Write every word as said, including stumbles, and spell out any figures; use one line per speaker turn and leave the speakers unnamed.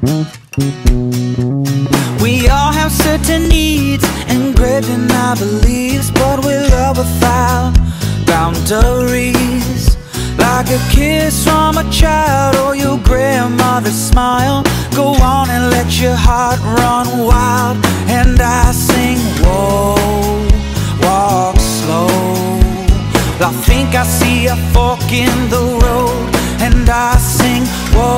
We all have certain needs engraved in our beliefs, but we love without boundaries. Like a kiss from a child or your grandmother's smile. Go on and let your heart run wild. And I sing, whoa, walk slow. I think I see a fork in the road. And I sing, whoa,